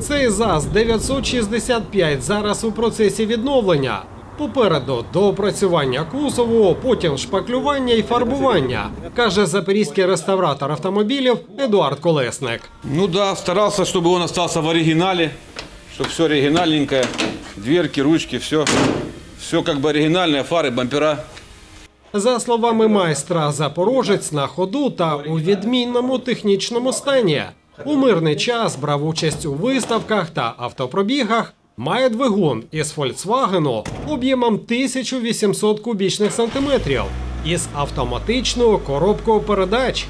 Цей ЗАЗ-965 зараз у процесі відновлення. Попереду доопрацювання кузову, потім шпаклювання і фарбування, каже запорізький реставратор автомобілів Едуард Колесник. Ну да, старался, чтобы он остался в оригинале, чтобы все оригинальненькое, дверки, ручки, все как бы оригинальное, фары, бампера. За словами майстра, запорожець на ходу та у відмінному технічному стані. У мирний час брав участь у виставках та автопробігах. Має двигун із «Фольксвагену» об'ємом 1800 кубічних сантиметрів із автоматичною коробкою передач.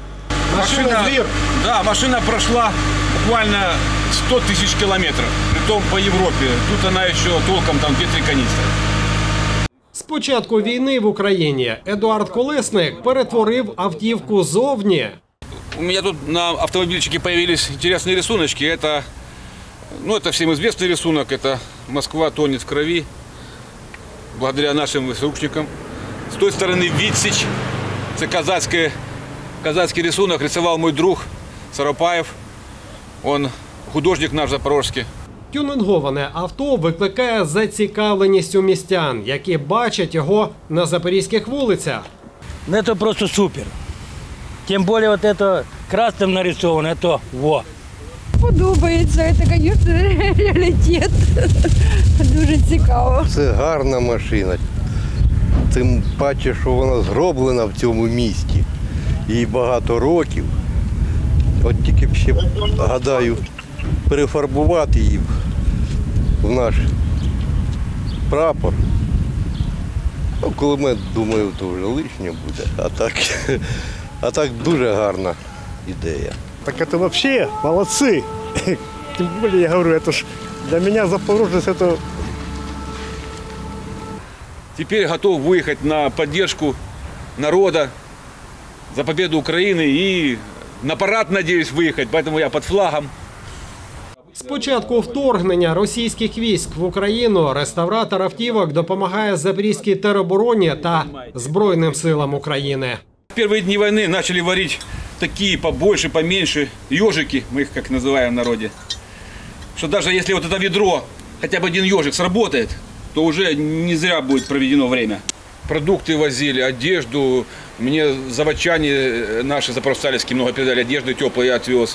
Машина прошла буквально 100 тысяч километров, притом по Европе. Тут она еще толком там 2-3 канистры. З початку війни в Україні Едуард Колесник перетворив автівку зовні. У меня тут на автомобильчике появились интересные рисуночки. Это всем известный рисунок. Это Москва тонет в крови, благодаря нашим ВСУшникам. С той стороны Витсич. Это казацкий рисунок рисовал мой друг Саропаев. Он художник наш запорожский. Тюнинговане авто викликає зацікавленість у містян, які бачать його на запорізьких вулицях. Это просто супер. Тем более вот это красным нарисовано, это во. Подобається, це, звісно, реалітет. Дуже цікаво. Це гарна машина. Тим паче, що вона зроблена в цьому місті. Їй багато років. От тільки б ще, гадаю, перефарбувати її в наш прапор. Ну, кулемет, думаю, то вже лишнє буде. А так дуже гарна ідея. Так это вообще молодцы. Тем более, я говорю, это ж для меня Запорожец это... Теперь готов выехать на поддержку народа, за победу Украины и на парад, надеюсь, выехать, поэтому я под флагом. З початку вторгнення російських військ в Україну реставратор автівок допомагає запорізькій теробороні та Збройним силам України. В первые дни войны начали варить такие побольше, поменьше ежики, мы их как называем в народе, что даже если вот это ведро, хотя бы один ежик сработает, то уже не зря будет проведено время. Продукты возили, одежду, мне заводчане наши запорожцальские много передали, одежды теплой я отвез,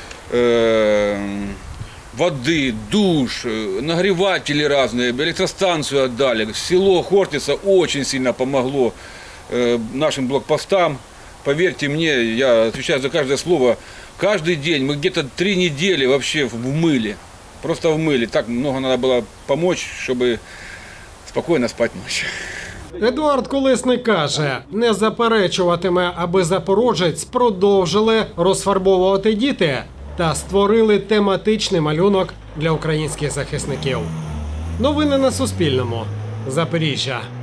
воды, душ, нагреватели разные, электростанцию отдали. Село Хортица очень сильно помогло нашим блокпостам. Поверьте мне, я отвечаю за каждое слово. Каждый день мы где-то 3 недели вообще в мыле. Просто в мыле. Так много надо было помочь, чтобы спокойно спать ночью. Едуард Колесник каже, не заперечуватиме, аби запорожець продовжили розфарбовувати діти та створили тематичний малюнок для українських захисників. Новини на Суспільному. Запоріжжя.